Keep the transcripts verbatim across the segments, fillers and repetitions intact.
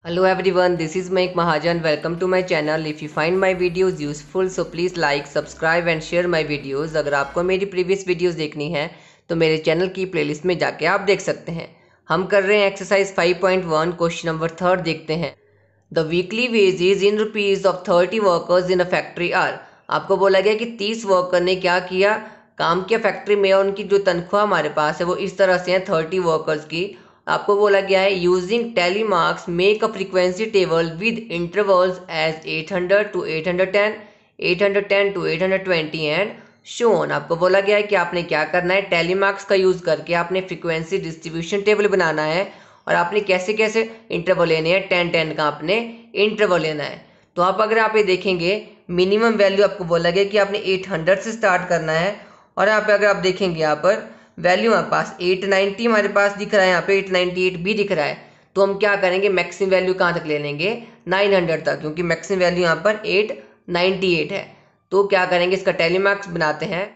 Hello everyone, this is Mike Mahajan. Welcome to my channel. If you find my videos useful, so please like, subscribe and share my videos. अगर आपको मेरी previous videos देखनी है तो मेरे channel की playlist में जाके आप देख सकते हैं। हम कर रहे हैं exercise five point one, question number third देखते हैं। The weekly wages in rupees of thirty workers in a factory are. आपको बोला गया कि तीस वर्कर ने क्या किया, काम किया फैक्ट्री में, और उनकी जो तनख्वाह हमारे पास है वो इस तरह से है थर्टी वर्कर्स की। आपको बोला गया है using tally marks make a frequency table with intervals as eight hundred to eight hundred ten, eight hundred ten to eight hundred twenty and so on. आपको बोला गया है कि आपने क्या करना है, टैली मार्क्स का यूज करके आपने फ्रीक्वेंसी डिस्ट्रीब्यूशन टेबल बनाना है और आपने कैसे कैसे इंटरवल लेने हैं, टेन टेन का आपने इंटरवल लेना है। तो आप अगर आप ये देखेंगे मिनिमम वैल्यू आपको बोला गया कि आपने एट हंड्रेड से स्टार्ट करना है, और यहाँ पे अगर आप देखेंगे यहाँ पर वैल्यू हमारे पास एट नाइन्टी हमारे पास दिख रहा है, यहाँ पे एट नाइन्टी एट भी दिख रहा है। तो हम क्या करेंगे, मैक्सिमम वैल्यू कहाँ तक ले लेंगे, नाइन हंड्रेड तक, क्योंकि मैक्सिमम वैल्यू यहाँ पर एट नाइन्टी एट है। तो क्या करेंगे, इसका टैली मार्क्स बनाते हैं।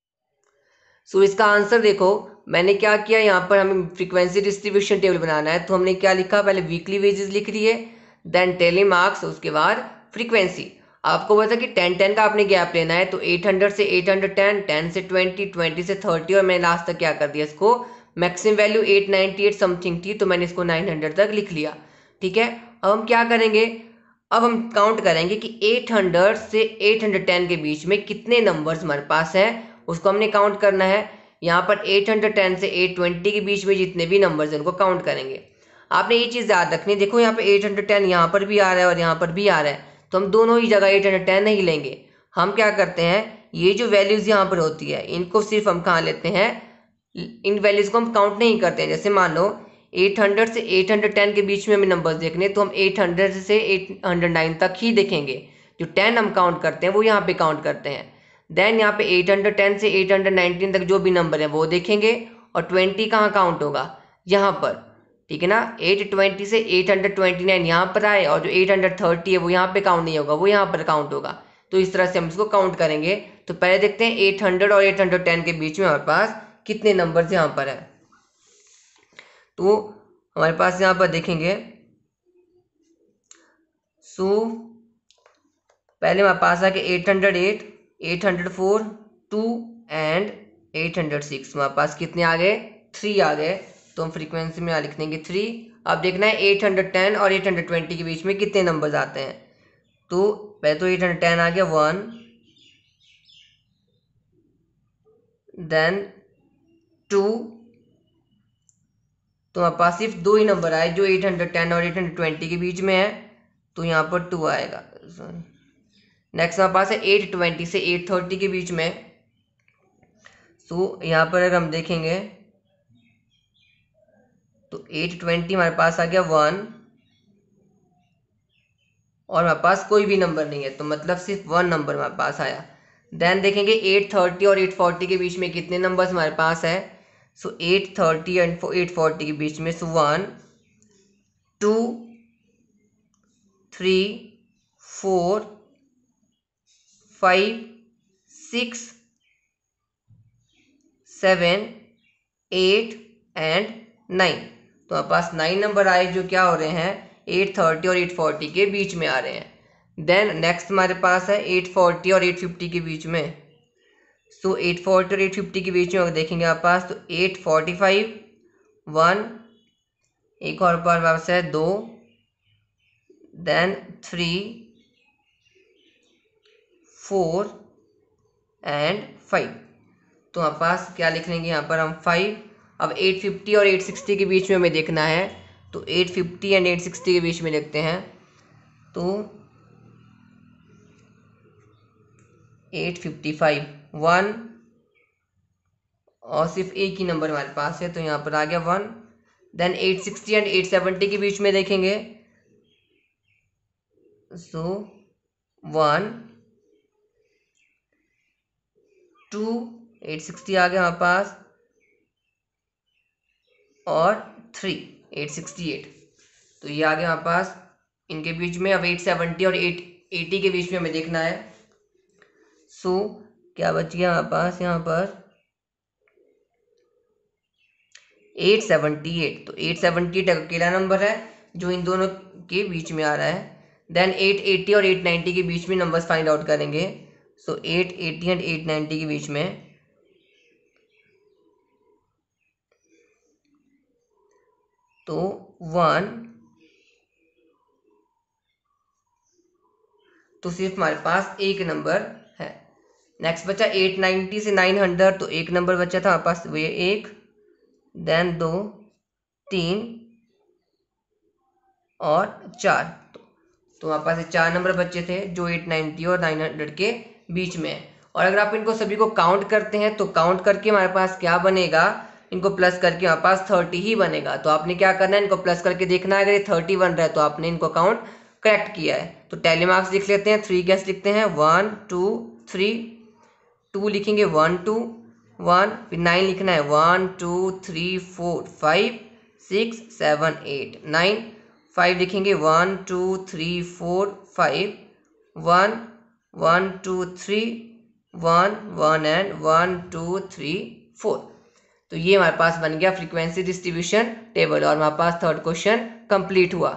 सो इसका आंसर देखो, मैंने क्या किया, यहाँ पर हमें फ्रीक्वेंसी डिस्ट्रीब्यूशन टेबल बनाना है, तो हमने क्या लिखा, पहले वीकली वेजेस लिख रही है, देन टैली मार्क्स, उसके बाद फ्रीक्वेंसी। आपको बोला था कि टेन टेन का आपने गैप लेना है, तो एट हंड्रेड से एट हंड्रेड टेन, टेन से ट्वेंटी, ट्वेंटी से थर्टी, और मैंने लास्ट तक क्या कर दिया, इसको maximum value eight ninety eight something थी तो मैंने इसको नाइन हंड्रेड तक लिख लिया। ठीक है, अब हम क्या करेंगे, अब हम काउंट करेंगे कि एट हंड्रेड से एट हंड्रेड टेन के बीच में कितने नंबर्स हमारे पास हैं, उसको हमने काउंट करना है। यहाँ पर एट हंड्रेड टेन से एट ट्वेंटी के बीच में जितने भी नंबर्स हैं उनको काउंट करेंगे। आपने ये चीज़ याद रखनी, देखो यहाँ पे एट हंड्रेड टेन यहाँ पर भी आ रहा है और यहाँ पर भी आ रहा है, तो हम दोनों ही जगह एट हंड्रेड टेन नहीं लेंगे। हम क्या करते हैं, ये जो वैल्यूज़ यहाँ पर होती है इनको सिर्फ हम कहाँ लेते हैं, इन वैल्यूज़ को हम काउंट नहीं करते हैं। जैसे मान लो एट हंड्रेड से एट हंड्रेड टेन के बीच में हमें नंबर्स देखने, तो हम एट हंड्रेड से एट हंड्रेड नाइन तक ही देखेंगे। जो टेन हम काउंट करते हैं वो यहाँ पे काउंट करते हैं। देन यहाँ पे एट हंड्रेड टेन से एट हंड्रेड नाइनटीन तक जो भी नंबर है वो देखेंगे, और ट्वेंटी कहाँ काउंट होगा, यहाँ पर। ठीक है ना, एट ट्वेंटी से एट हंड्रेड ट्वेंटी नाइन यहाँ पर आए, और जो एट हंड्रेड थर्टी है वो यहाँ पे काउंट नहीं होगा, वो यहाँ पर काउंट होगा। तो इस तरह से हम इसको काउंट करेंगे। तो पहले देखते हैं एट हंड्रेड और एट हंड्रेड टेन के बीच में हमारे पास कितने नंबर्स यहाँ पर है। तो हमारे पास यहाँ पर देखेंगे, सो पहले हमारे पास आ गया eight hundred eight, eight hundred four, two and eight hundred six. हमारे पास कितने आ गए, थ्री आ गए। तो हम फ्रीक्वेंसी में यहाँ लिख देंगे थ्री। अब देखना है एट हंड्रेड टेन और एट हंड्रेड ट्वेंटी के बीच में कितने नंबर्स आते हैं। तो पहले तो एट हंड्रेड टेन आ गया वन, देन टू, तो हमारे पास सिर्फ दो ही नंबर आए जो एट हंड्रेड टेन और एट हंड्रेड ट्वेंटी के बीच में है, तो यहाँ पर टू आएगा। नेक्स्ट हमारे पास है एट ट्वेंटी से एट थर्टी के बीच में। सो यहाँ पर अगर हम देखेंगे तो एट ट्वेंटी हमारे पास आ गया वन, और हमारे पास कोई भी नंबर नहीं है, तो मतलब सिर्फ वन नंबर हमारे पास आया। देन देखेंगे एट थर्टी और एट फोर्टी के बीच में कितने नंबर्स हमारे पास है। So eight thirty and eight forty के बीच में, so one, two, three, four, five, six, seven, eight and nine. तो हमारे पास नाइन नंबर आए जो क्या हो रहे हैं, एट थर्टी और एट फोर्टी के बीच में आ रहे हैं। देन नेक्स्ट हमारे पास है एट फोर्टी और एट फिफ्टी के बीच में। सो एट फोर्टी और एट फिफ्टी के बीच में अगर देखेंगे आप पास, तो एट फोर्टी फाइव, वन, एक और बार वापस है दो, then three, four and five. तो हमारे पास क्या लिख लेंगे यहाँ पर हम फाइव। अब एट फिफ्टी और एट सिक्सटी के बीच में हमें देखना है, तो eight fifty and eight sixty के बीच में देखते हैं। तो एट फिफ्टी फाइव, वन, और सिर्फ एक ही नंबर हमारे पास है, तो यहाँ पर आ गया one. Then eight sixty and eight seventy के बीच में देखेंगे, so one, two, eight sixty आ गया हमारे पास, और थ्री, एट सिक्सटी एट। तो ये आ गया हमारे पास इनके बीच में। अब एट सेवेंटी और एट एटी के बीच में हमें देखना है। सो क्या बच गया हमारे पास यहाँ पर, एट सेवेंटी एट। तो एट सेवेंटी एट अकेला नंबर है, जो इन दोनों के बीच में आ रहा है। देन एट एटी और एट नाइन्टी के बीच में नंबर्स फाइंड आउट करेंगे। So eight eighty and eight ninety के बीच में तो वन, तो सिर्फ हमारे पास एक नंबर है। नेक्स्ट बचा एट नाइन्टी से नाइन हंड्रेड, तो एक नंबर बचा था हमारे पास, वो ये एक, देन दो, तीन और चार, तो, तो हमारे पास चार नंबर बचे थे जो एट नाइन्टी और नाइन हंड्रेड के बीच में है। और अगर आप इनको सभी को काउंट करते हैं तो काउंट करके हमारे पास क्या बनेगा, इनको प्लस करके हमारे पास थर्टी ही बनेगा। तो आपने क्या करना है, इनको प्लस करके देखना है, अगर ये थर्टी बन रहा है तो आपने इनको काउंट करेक्ट किया है। तो टैली मार्क्स लिख लेते हैं, थ्री कैसे लिखते हैं, वन टू थ्री, टू लिखेंगे वन टू वन, फिर नाइन लिखना है one two three four five six seven eight nine, five लिखेंगे one two three four five, one one two three one one and one two three four. तो ये हमारे पास बन गया फ्रीक्वेंसी डिस्ट्रीब्यूशन टेबल और हमारे पास थर्ड क्वेश्चन कंप्लीट हुआ।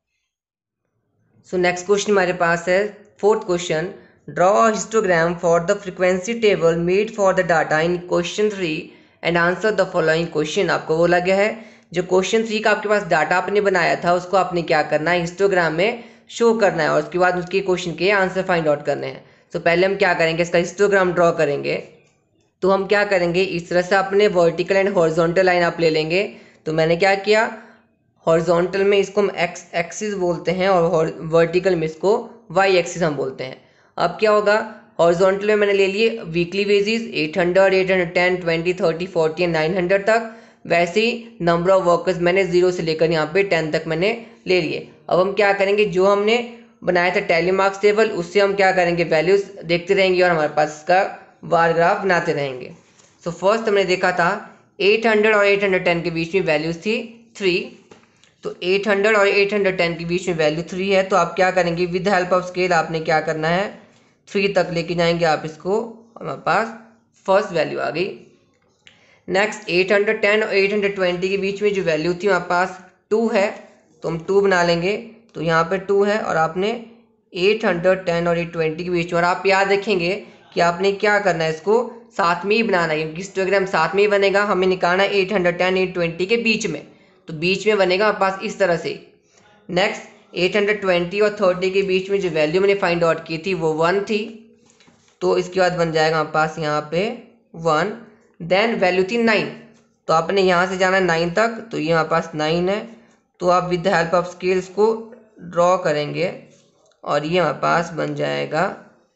So next question हमारे पास है fourth question, draw a histogram for the frequency table made for the data in question three and answer the following question. आपको बोला गया है जो क्वेश्चन थ्री का आपके पास डाटा आपने बनाया था उसको आपने क्या करना है, हिस्टोग्राम में शो करना है और उसके बाद उसके क्वेश्चन के आंसर फाइंड आउट करने हैं। तो पहले हम क्या करेंगे, इसका हिस्टोग्राम ड्रॉ करेंगे। तो हम क्या करेंगे, इस तरह से अपने वर्टिकल एंड हॉरिजॉन्टल लाइन आप ले लेंगे। तो मैंने क्या किया, हॉरिजॉन्टल में इसको हम एक्स एक्सिस बोलते हैं और वर्टिकल में इसको वाई एक्सिस हम बोलते हैं। अब क्या होगा, हॉरिजॉन्टल में मैंने ले लिए weekly wages eight hundred, eight hundred ten, twenty, thirty, forty and nine hundred तक। वैसे ही नंबर ऑफ वर्कर्स मैंने जीरो से लेकर यहाँ पे टेन तक मैंने ले लिए। अब हम क्या करेंगे, जो हमने बनाया था टैली मार्क्स टेबल उससे हम क्या करेंगे, वैल्यूज देखते रहेंगे और हमारे पास इसका बार ग्राफ बनाते रहेंगे। सो फर्स्ट हमने देखा था एट हंड्रेड और एट हंड्रेड टेन के बीच में वैल्यूज थी थ्री। तो एट हंड्रेड और एट हंड्रेड टेन के बीच में वैल्यू थ्री है। तो आप क्या करेंगे, विद हेल्प ऑफ स्केल आपने क्या करना है, थ्री तक लेके जाएंगे आप इसको, हमारे पास फर्स्ट वैल्यू आ गई। नेक्स्ट एट हंड्रेड टेन और एट हंड्रेड ट्वेंटी के बीच में जो वैल्यू थी हमारे पास टू है, तो हम टू बना लेंगे। तो यहाँ पे टू है और आपने एट हंड्रेड टेन और एट ट्वेंटी के बीच में, और आप याद रखेंगे कि आपने क्या करना है, इसको साथ में ही बनाना है क्योंकि हिस्टोग्राम साथ में ही बनेगा। हमें निकालना है eight hundred ten eight twenty के बीच में, तो बीच में बनेगा हमारे पास इस तरह से। नेक्स्ट एट हंड्रेड ट्वेंटी और थर्टी के बीच में जो वैल्यू मैंने फाइंड आउट की थी वो वन थी, तो इसके बाद बन जाएगा हमारे पास यहाँ पे वन। देन वैल्यू थी नाइन, तो आपने यहाँ से जाना है नाइन तक, तो ये हमारे पास नाइन है। तो आप with the help of scales को ड्रॉ करेंगे और ये हमारे पास बन जाएगा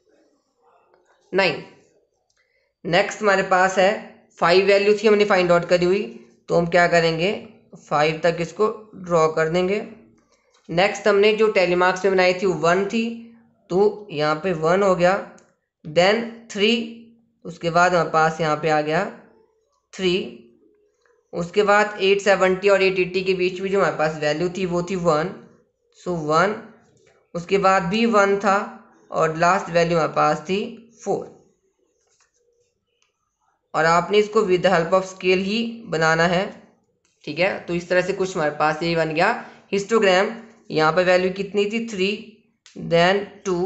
नाइन। नेक्स्ट हमारे पास है फाइव वैल्यू थी हमने फाइंड आउट करी हुई, तो हम क्या करेंगे, फाइव तक इसको ड्रॉ कर देंगे। नेक्स्ट हमने जो टैली मार्क्स में बनाई थी वो वन थी, तो यहाँ पे वन हो गया। देन थ्री, उसके बाद हमारे पास यहाँ पे आ गया थ्री। उसके बाद एट सेवेंटी और एट एट्टी के बीच में जो हमारे पास वैल्यू थी वो थी वन, सो वन। उसके बाद भी वन था और लास्ट वैल्यू हमारे पास थी फोर। और आपने इसको with the help of scale ही बनाना है, ठीक है। तो इस तरह से कुछ हमारे पास यही बन गया हिस्टोग्राम। यहाँ पर वैल्यू कितनी थी, three, then two,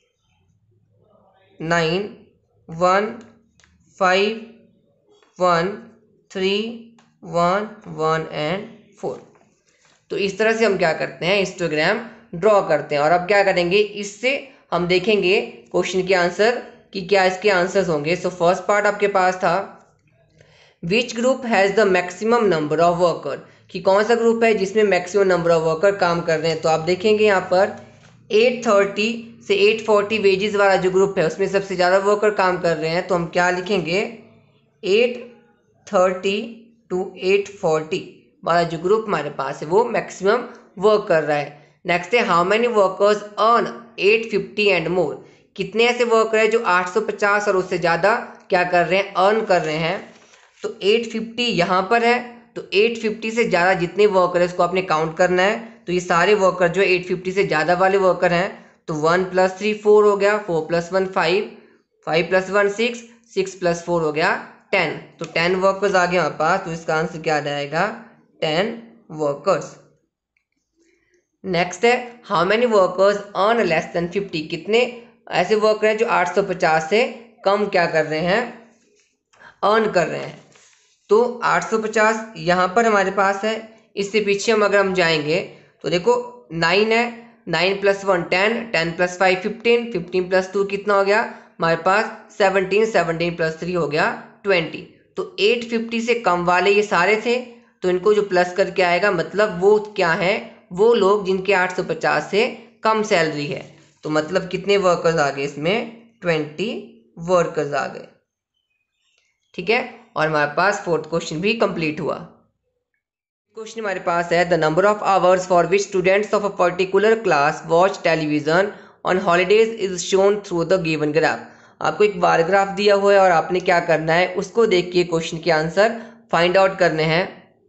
nine, one, five, one, three, one, one and four. तो इस तरह से हम क्या करते हैं, हिस्टोग्राम ड्रॉ करते हैं। और अब क्या करेंगे, इससे हम देखेंगे क्वेश्चन के आंसर कि क्या इसके आंसर्स होंगे। सो फर्स्ट पार्ट आपके पास था which group has the maximum number of worker, कि कौन सा ग्रुप है जिसमें मैक्सिमम नंबर ऑफ वर्कर काम कर रहे हैं। तो आप देखेंगे यहाँ पर एट थर्टी से एट फोर्टी वेजेस वाला जो ग्रुप है उसमें सबसे ज़्यादा वर्कर काम कर रहे हैं। तो हम क्या लिखेंगे, eight thirty to eight forty वाला जो ग्रुप हमारे पास है वो मैक्सिमम वर्क कर रहा है। नेक्स्ट है how many workers earn eight fifty and more, कितने ऐसे वर्कर हैं जो आठ सौ पचास और उससे ज़्यादा क्या कर रहे हैं, अर्न कर रहे हैं। तो एट फिफ्टी यहाँ पर है, तो एट फिफ्टी से ज़्यादा जितने वर्कर है उसको आपने काउंट करना है। तो ये सारे वर्कर जो एट फिफ्टी से ज़्यादा वाले वर्कर हैं, तो वन प्लस थ्री फोर हो गया, four plus one five, five plus one six, six plus four हो गया टेन। तो टेन वर्कर्स आ गए हमारे पास, तो इसका आंसर क्या आ जाएगा, टेन वर्कर्स। नेक्स्ट है how many workers earn less than fifty, कितने ऐसे वर्कर हैं जो आठ सौ पचास से कम क्या कर रहे हैं, अर्न कर रहे हैं। तो आठ सौ पचास यहाँ पर हमारे पास है, इससे पीछे हम अगर हम जाएंगे तो देखो नाइन है, nine plus one ten, ten plus five fifteen, fifteen plus two कितना हो गया हमारे पास सेवनटीन, सेवनटीन प्लस थ्री हो गया ट्वेंटी। तो एट फिफ्टी से कम वाले ये सारे थे, तो इनको जो प्लस करके आएगा मतलब वो क्या है, वो लोग जिनके आठ सौ पचास से कम सैलरी है। तो मतलब कितने वर्कर्स आ गए इसमें, ट्वेंटी वर्कर्स आ गए। ठीक है, और हमारे पास फोर्थ क्वेश्चन भी कंप्लीट हुआ। क्वेश्चन हमारे पास है the number of hours for which students of a particular class watch television on holidays is shown through the given graph. आपको एक बार ग्राफ दिया हुआ है और आपने क्या करना है, उसको देख के क्वेश्चन के आंसर फाइंड आउट करने हैं।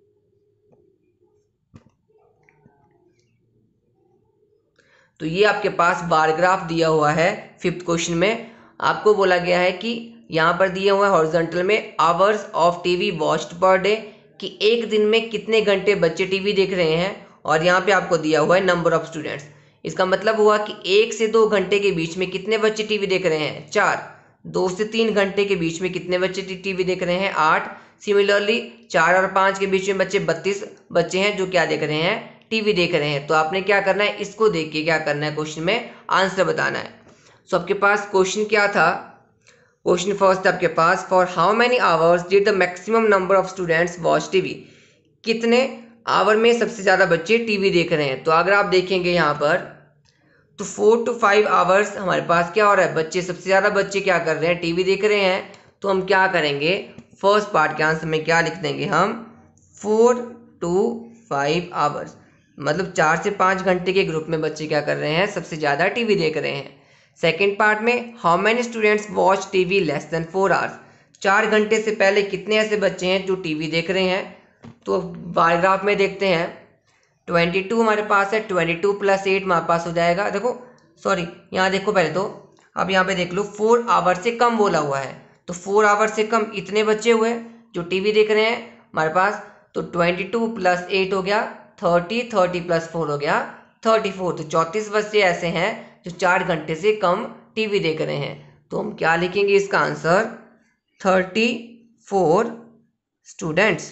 तो ये आपके पास बार ग्राफ दिया हुआ है फिफ्थ क्वेश्चन में। आपको बोला गया है कि यहाँ पर दिया हुआ है हॉरिजॉन्टल में hours of TV watched per day, कि एक दिन में कितने घंटे बच्चे टीवी देख रहे हैं, और यहाँ पे आपको दिया हुआ है नंबर ऑफ स्टूडेंट्स। इसका मतलब हुआ कि एक से दो घंटे के बीच में कितने बच्चे टीवी देख रहे हैं, चार। दो से तीन घंटे के बीच में कितने बच्चे टीवी देख रहे हैं, आठ। सिमिलरली चार और पाँच के बीच में बच्चे बत्तीस बच्चे हैं जो क्या देख रहे हैं, टीवी देख रहे हैं। तो आपने क्या करना है, इसको देख के क्या करना है, क्वेश्चन में आंसर बताना है। सो so, आपके पास क्वेश्चन क्या था, क्वेश्चन फर्स्ट आपके पास for how many hours did the maximum number of students watch TV, कितने आवर में सबसे ज़्यादा बच्चे टीवी देख रहे हैं। तो अगर आप देखेंगे यहाँ पर तो फोर टू फाइव आवर्स हमारे पास क्या हो रहा है, बच्चे सबसे ज़्यादा बच्चे क्या कर रहे हैं, टीवी देख रहे हैं। तो हम क्या करेंगे, फर्स्ट पार्ट के आंसर में क्या लिख देंगे हम, फोर टू फाइव आवर्स, मतलब चार से पाँच घंटे के ग्रुप में बच्चे क्या कर रहे हैं, सबसे ज़्यादा टीवी देख रहे हैं। सेकेंड पार्ट में how many students watch TV less than four hours, चार घंटे से पहले कितने ऐसे बच्चे हैं जो टीवी देख रहे हैं। तो बार ग्राफ में देखते हैं, ट्वेंटी टू हमारे पास है, ट्वेंटी टू प्लस एट हमारे पास हो जाएगा, देखो सॉरी यहाँ देखो पहले तो, अब यहाँ पे देख लो फोर आवर से कम बोला हुआ है, तो फोर आवर से कम इतने बच्चे हुए जो टीवी देख रहे हैं हमारे पास। तो ट्वेंटी टू प्लस एट हो गया थर्टी, थर्टी प्लस फोर हो गया थर्टी फोर। तो चौंतीस बच्चे ऐसे हैं जो चार घंटे से कम टीवी देख रहे हैं। तो हम क्या लिखेंगे इसका answer, thirty four students.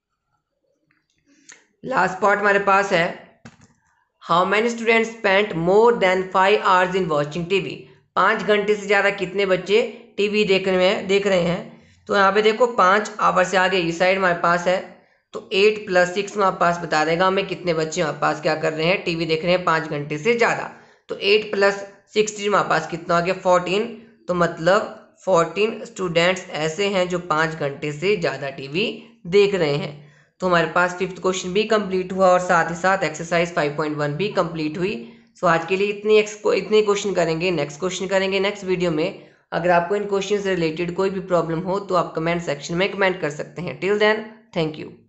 Last part हमारे पास है how many students spent more than five hours in watching TV, पाँच घंटे से ज़्यादा कितने बच्चे टीवी देख रहे हैं देख रहे हैं। तो यहाँ पे देखो पाँच आवर से आगे इस साइड हमारे पास है, तो एट प्लस सिक्स हमारे पास बता देगा हमें कितने बच्चे हमारे पास क्या कर रहे हैं, टीवी देख रहे हैं पाँच घंटे से ज़्यादा। तो एट प्लस सिक्सटीन हमारे पास कितना आ गया, फोर्टीन। तो मतलब फोर्टीन स्टूडेंट्स ऐसे हैं जो पाँच घंटे से ज़्यादा टीवी देख रहे हैं। तो हमारे पास फिफ्थ क्वेश्चन भी कंप्लीट हुआ और साथ ही साथ एक्सरसाइज फाइव पॉइंट वन भी कंप्लीट हुई। सो आज के लिए इतने इतने क्वेश्चन करेंगे, नेक्स्ट क्वेश्चन करेंगे नेक्स्ट वीडियो में। अगर आपको इन क्वेश्चन से रिलेटेड कोई भी प्रॉब्लम हो तो आप कमेंट सेक्शन में कमेंट कर सकते हैं। Till then thank you.